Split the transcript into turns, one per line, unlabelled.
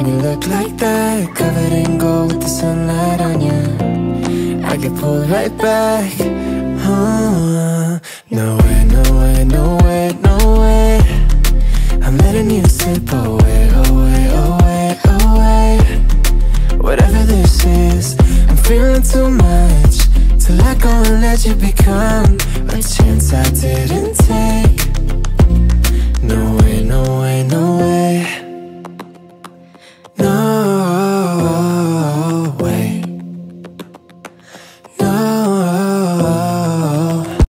when you look like that, covered in gold with the sunlight on you, I get pulled right back. No way, no way, no way, no way, I'm letting you slip away, away, away, away. Whatever this is, I'm feeling too much to let go and let you become a chance I didn't take. No way.